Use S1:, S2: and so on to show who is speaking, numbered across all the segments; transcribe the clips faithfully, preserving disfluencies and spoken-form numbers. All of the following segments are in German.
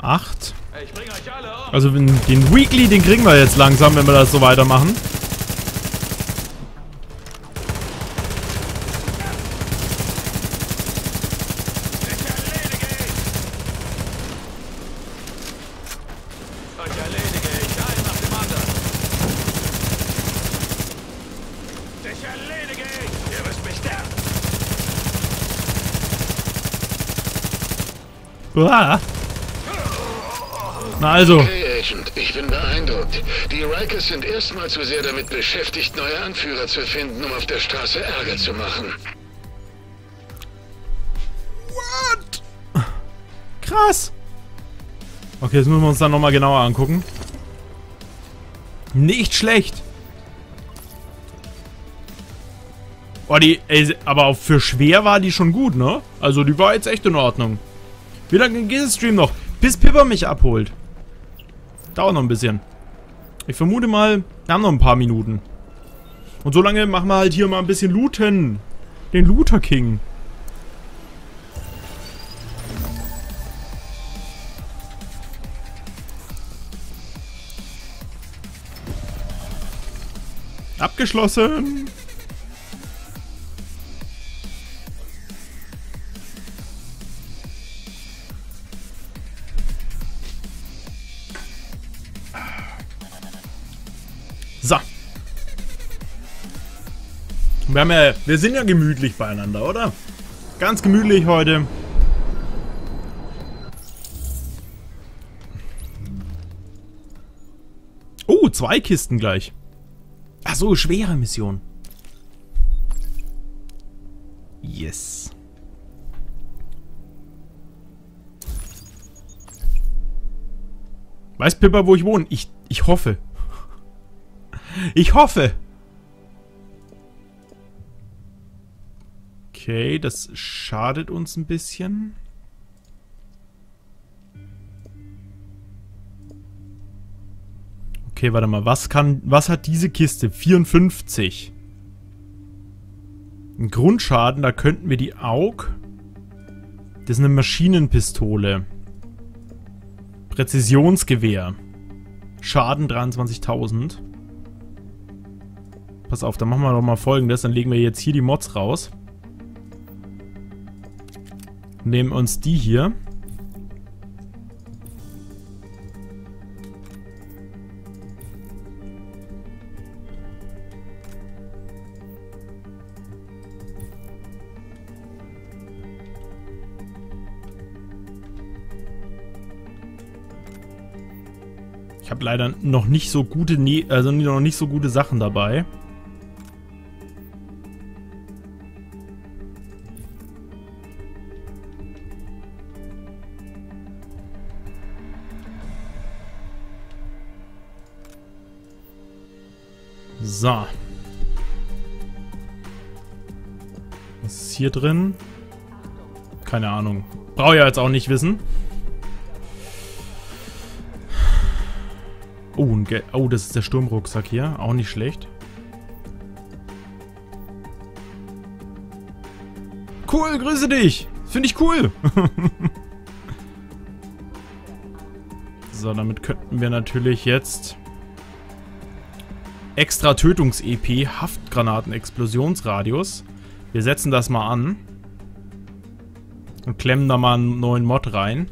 S1: acht. Also den, den Weekly, den kriegen wir jetzt langsam, wenn wir das so weitermachen. Uah. Na also.
S2: Okay, Agent, ich bin beeindruckt. Die Rikers sind erstmal zu sehr damit beschäftigt, neue Anführer zu finden, um auf der Straße Ärger zu machen.
S1: What? Krass. Okay, das müssen wir uns dann nochmal genauer angucken. Nicht schlecht. Oh, die, ey, aber auch für schwer war die schon gut, ne? Also die war jetzt echt in Ordnung. Wie lange geht der Stream noch? Bis Pippa mich abholt. Dauert noch ein bisschen. Ich vermute mal, wir haben noch ein paar Minuten. Und so lange machen wir halt hier mal ein bisschen looten. Den Looter King. Abgeschlossen. So. Wir haben ja, wir sind ja gemütlich beieinander, oder? Ganz gemütlich heute. Oh, zwei Kisten gleich. Ach so, schwere Mission. Yes. Weiß Pippa, wo ich wohne? Ich, ich hoffe. Ich hoffe. Okay, das schadet uns ein bisschen. Okay, warte mal. Was kann, was hat diese Kiste? vierundfünfzig. Ein Grundschaden, da könnten wir die A U G. Das ist eine Maschinenpistole. Präzisionsgewehr. Schaden dreiundzwanzigtausend. Pass auf, dann machen wir doch mal Folgendes. Dann legen wir jetzt hier die Mods raus. Nehmen uns die hier. Ich habe leider noch nicht so gute, ne also noch nicht so gute Sachen dabei. So. Was ist hier drin? Keine Ahnung. Brauche ich ja jetzt auch nicht wissen. Oh, ein Ge oh, das ist der Sturmrucksack hier. Auch nicht schlecht. Cool, grüße dich. Finde ich cool. So, damit könnten wir natürlich jetzt extra Tötungs-E P, Haftgranaten-Explosionsradius. Wir setzen das mal an. Und klemmen da mal einen neuen Mod rein.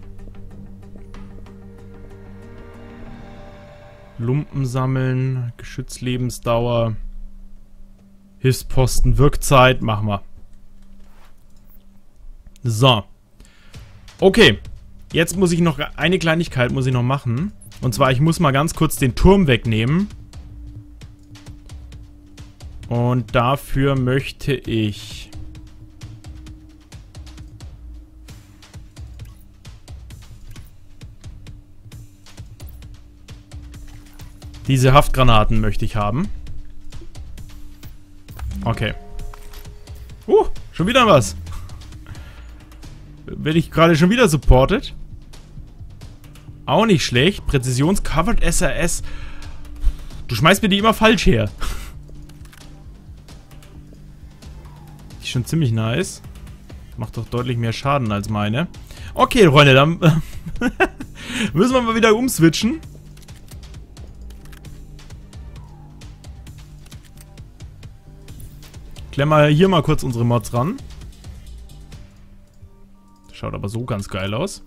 S1: Lumpen sammeln, Geschützlebensdauer, Hilfsposten, Wirkzeit, machen wir. So. Okay. Jetzt muss ich noch, eine Kleinigkeit muss ich noch machen. Und zwar, ich muss mal ganz kurz den Turm wegnehmen. Und dafür möchte ich diese Haftgranaten möchte ich haben. Okay. Uh, schon wieder was. Werde ich gerade schon wieder supported. Auch nicht schlecht. Präzisions-Covered S R S. Du schmeißt mir die immer falsch her. Die ist schon ziemlich nice. Macht doch deutlich mehr Schaden als meine. Okay, Freunde, dann, Müssen wir mal wieder umswitchen. Klemmen wir hier mal kurz unsere Mods ran. Das schaut aber so ganz geil aus.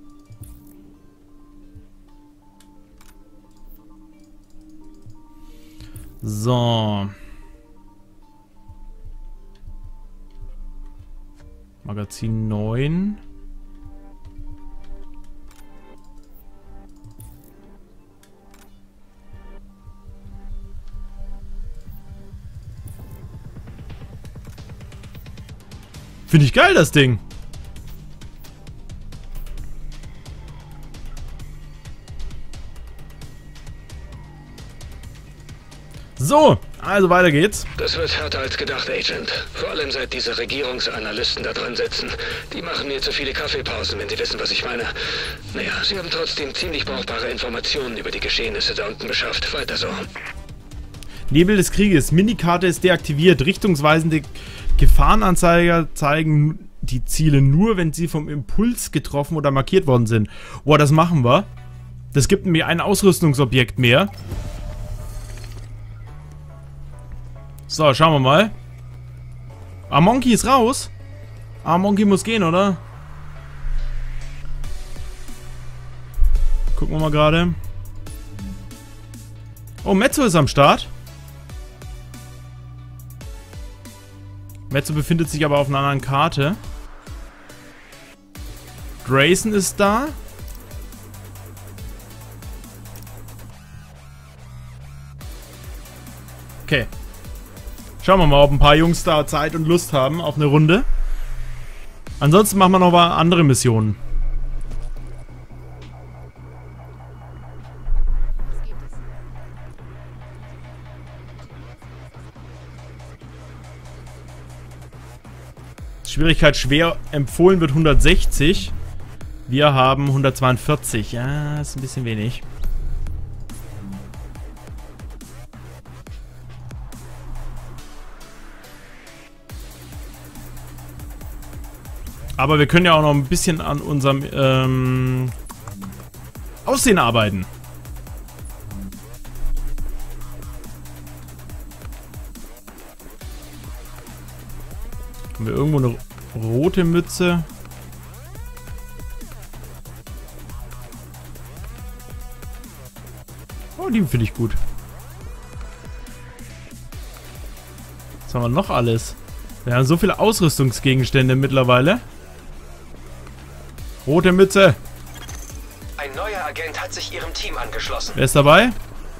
S1: So. Magazin neun. Finde ich geil, das Ding. So, also weiter geht's.
S2: Das wird härter als gedacht, Agent. Vor allem seit diese Regierungsanalysten da dran sitzen. Die machen mir zu viele Kaffeepausen, wenn sie wissen, was ich meine. Naja, sie haben trotzdem ziemlich brauchbare Informationen über die Geschehnisse da unten beschafft. Weiter so.
S1: Nebel des Krieges. Minikarte ist deaktiviert. Richtungsweisende Gefahrenanzeiger zeigen die Ziele nur, wenn sie vom Impuls getroffen oder markiert worden sind. Boah, das machen wir. Das gibt mir ein Ausrüstungsobjekt mehr. So, schauen wir mal. Ah, Monkey ist raus. Ah, Monkey muss gehen, oder? Gucken wir mal gerade. Oh, Mezzo ist am Start. Mezzo befindet sich aber auf einer anderen Karte. Grayson ist da. Okay. Schauen wir mal, ob ein paar Jungs da Zeit und Lust haben auf eine Runde. Ansonsten machen wir noch mal andere Missionen. Schwierigkeit schwer empfohlen wird hundertsechzig. Wir haben hundertzweiundvierzig. Ja, ist ein bisschen wenig. Aber wir können ja auch noch ein bisschen an unserem ähm, Aussehen arbeiten. Haben wir irgendwo eine rote Mütze? Oh, die finde ich gut. Was haben wir noch alles? Wir haben so viele Ausrüstungsgegenstände mittlerweile. Rote Mütze.
S3: Ein neuer Agent hat sich Ihrem Team angeschlossen.
S1: Wer ist dabei?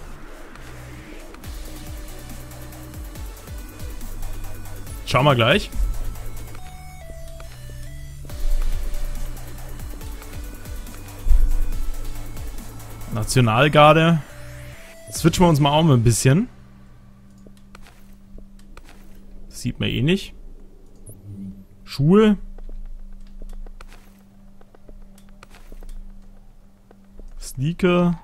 S1: Schauen wir gleich. Nationalgarde. Switchen wir uns mal auch mal ein bisschen. Das sieht man eh nicht. Schuhe. Sneaker.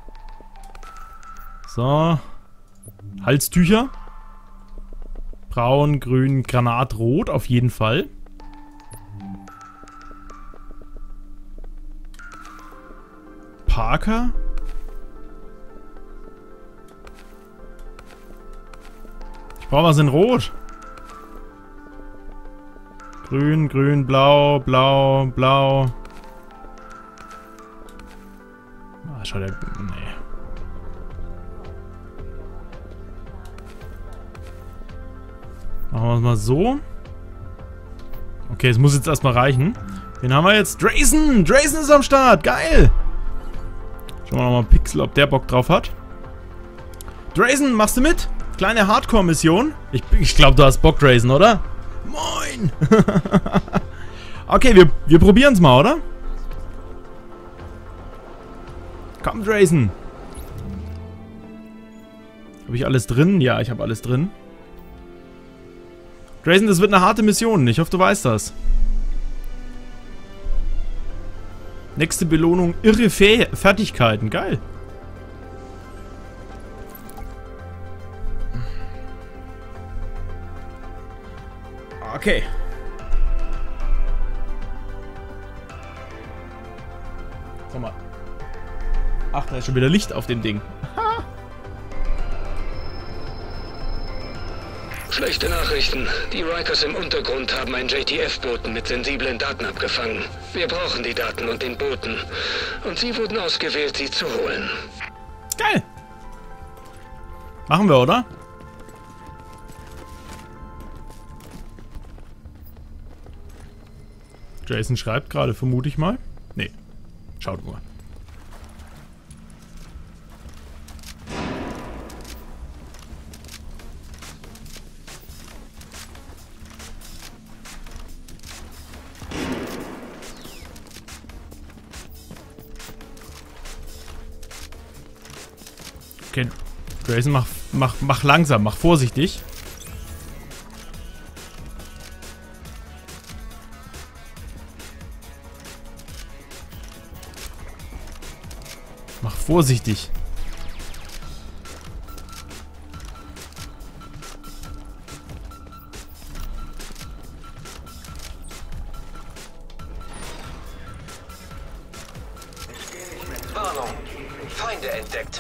S1: So. Halstücher. Braun, grün, granatrot auf jeden Fall. Parker. Ich brauche was in Rot. Grün, grün, blau, blau, blau. Ah, schau der. Nee. Machen wir es mal so. Okay, es muss jetzt erstmal reichen. Wen haben wir jetzt? Drayson! Drayson ist am Start! Geil! Schauen wir nochmal Pixel, ob der Bock drauf hat. Drayson, machst du mit? Kleine Hardcore-Mission. Ich, ich glaube, du hast Bock, Drayson, oder? Moin! Okay, wir, wir probieren es mal, oder? Komm, Drayson! Habe ich alles drin? Ja, ich habe alles drin. Drayson, das wird eine harte Mission. Ich hoffe, du weißt das. Nächste Belohnung, irre Fäh Fertigkeiten. Geil. Okay. Sag mal. Ach, da ist schon wieder Licht auf dem Ding.
S2: Schlechte Nachrichten. Die Rikers im Untergrund haben einen J T F-Boten mit sensiblen Daten abgefangen. Wir brauchen die Daten und den Boten. Und sie wurden ausgewählt, sie zu holen.
S1: Geil. Machen wir, oder? Jason schreibt gerade, vermute ich mal. Nee. Schaut nur. Okay, Jason, mach, mach, mach langsam, mach vorsichtig. Mach vorsichtig.
S3: Warnung. Feinde entdeckt.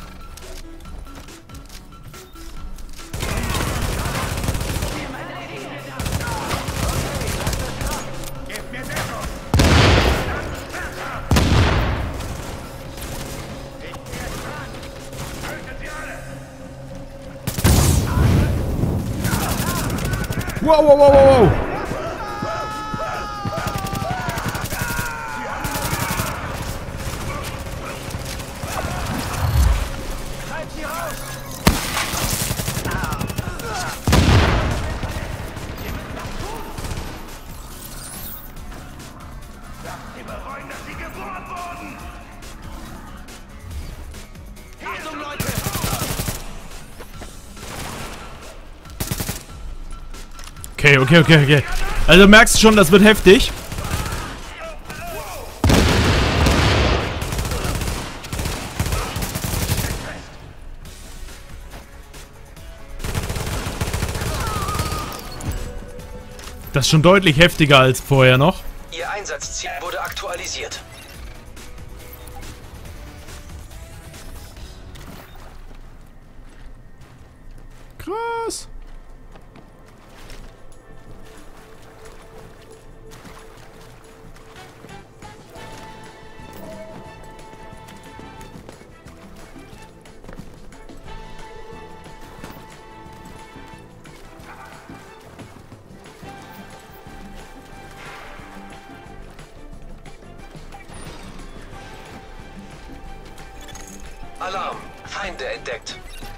S1: Wow, wow, wow, wow, wow. Okay, okay, okay, okay. Also merkst du schon, das wird heftig. Das ist schon deutlich heftiger als vorher noch.
S3: Ihr Einsatzziel wurde aktualisiert.
S1: Krass.
S3: Alarm. Feinde entdeckt.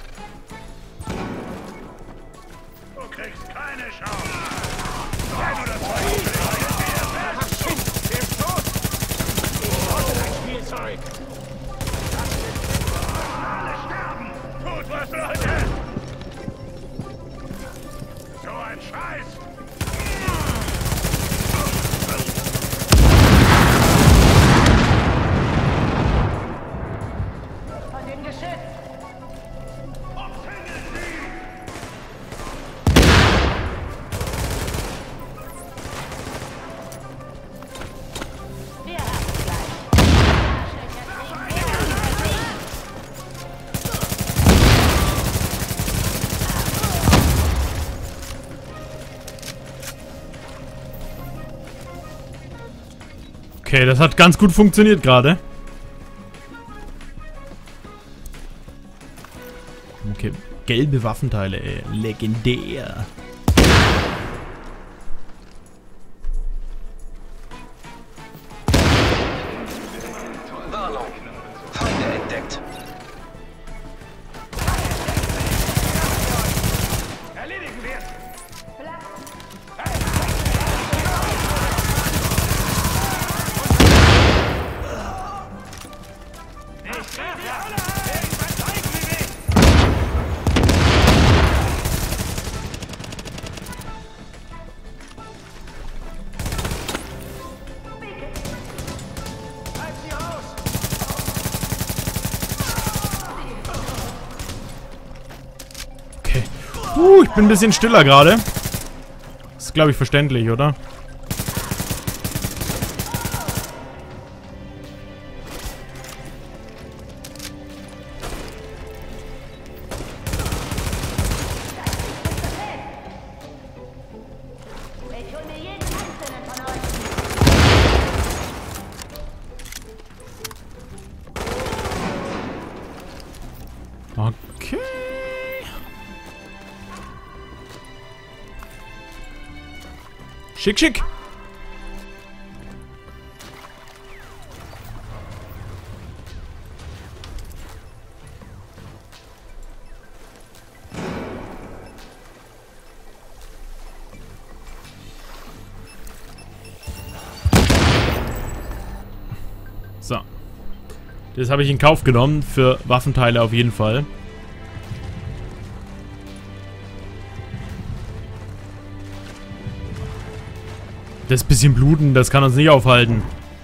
S4: Du kriegst keine Chance. Wenn du das Feuer der ist tot. Ich wollte dein Spielzeug. Alle sterben. Tut was, Leute. So ein Scheiß.
S1: Okay, das hat ganz gut funktioniert gerade. Okay, gelbe Waffenteile, ey. Legendär.
S3: Warnung. Feinde entdeckt.
S4: Erledigen wir.
S1: Okay. Uh, ich bin ein bisschen stiller gerade. Ist, glaube ich, verständlich, oder? Schick, schick. So. Das habe ich in Kauf genommen. Für Waffenteile auf jeden Fall. Das bisschen Bluten, das kann uns nicht aufhalten.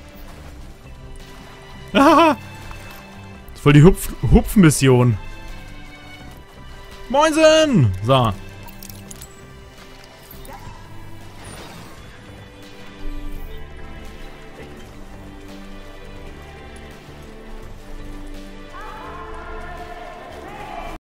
S1: Ah, das ist voll die Hupf Hupfmission. Moinsen! So.